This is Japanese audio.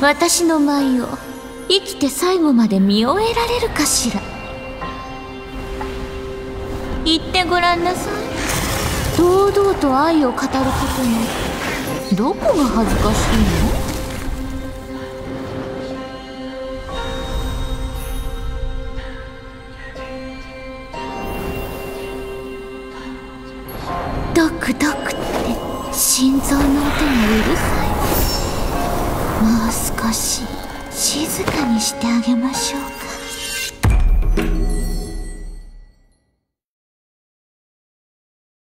私の舞を生きて最後まで見終えられるかしら。言ってごらんなさい。堂々と愛を語ることにどこが恥ずかしいの？ドクドクって心臓の音がうるさい。もう少し静かにしてあげましょうか。